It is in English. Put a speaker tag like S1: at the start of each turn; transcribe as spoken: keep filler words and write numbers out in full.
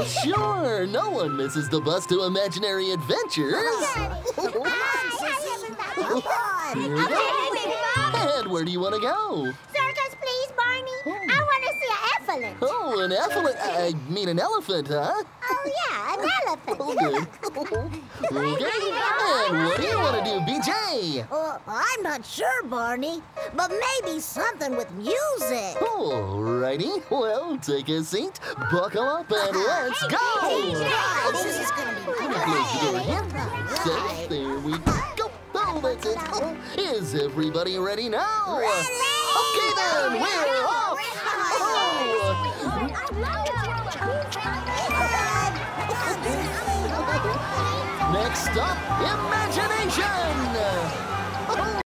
S1: Well, sure. No one misses the bus to imaginary adventures.
S2: Come on.
S1: Here we go. And where do you want to go?
S2: Circus, please, Barney. I want to see an elephant.
S1: Oh, an elephant. I mean an elephant, huh?
S2: Oh, yeah, an elephant.
S1: Oh, good. Okay. And what do you want to do, B J?
S2: Uh, I'm not sure, Barney, but maybe something with music.
S1: Alrighty. Well, take a seat, buckle up, and let's go.
S2: This is going to be
S1: Close the door
S2: great.
S1: again. So, there we go. Oh, that's it. Oh, is everybody ready now? Okay, then, we're off. Next up, imagination.